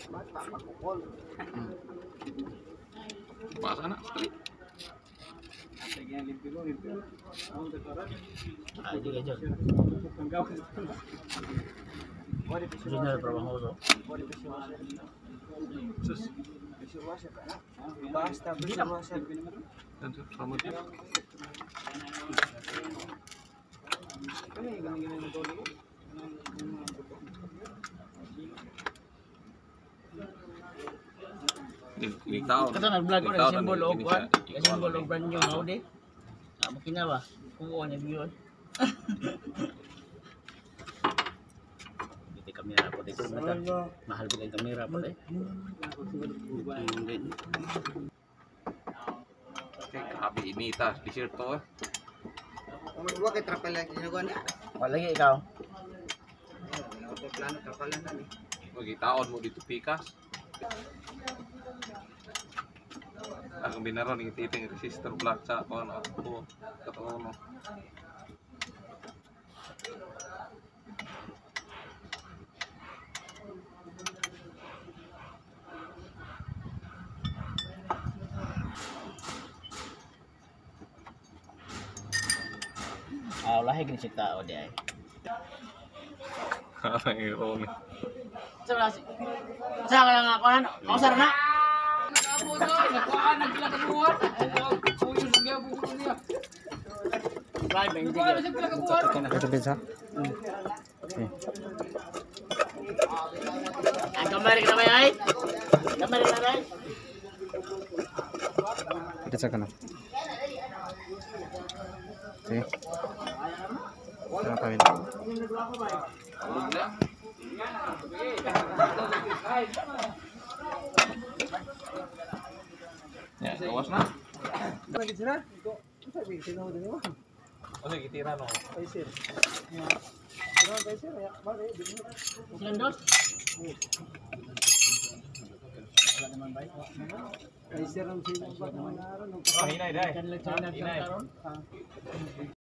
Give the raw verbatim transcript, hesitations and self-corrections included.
Bata makukol. Bahasa anak sekali. Lagi yang limpi lo limpi. Ang tekaran. Ah, hindi ka dyan. Ang gawas. Wala Gusto niya trabaho ko. Wala Sus. Bisirwasa ka na. Basta bisirwasa. Dan sama dia. Kani ganyan-ganyan na tolo. Ikaw. Kato nag-vlog ko, Ikaw, nag-symbol tanong, og ini kwan. siya, ikaw Nag-symbol lang og brand new Audi. Ah, makina ba? Kukuha niya yun. Hindi kamera po dito. Mahal ko yung kamera po eh. Okay, kabi ini tas t-shirt to eh. Kung magwa kay trapal lang ginagawa niya. Wala lagi ikaw. Ako plano trapal lang tani. Magitaon mo dito pikas. Ang binaron ng titing resistor black sa ano ako katong mo. Ah, lahi gini si tao di ay. Ang iro ni. Sa wala si. Sa ka lang ako ano? Ako sa na. Right, bang sige. Ito bisa. Ang kamera ka na ba ay? Kamera ka na ay? Ito sa kana. Okay. Ano pa rin? Ya, awas na. Lagi sila? Sabi, sino din mo? O sige, tira no. Paisir. Sino paisir? Ya, balik din mo. Silang dos? Paisir ang sino ba naman naroon? Oh, hinay dai. Kan lang sila Hinay. nagkaroon.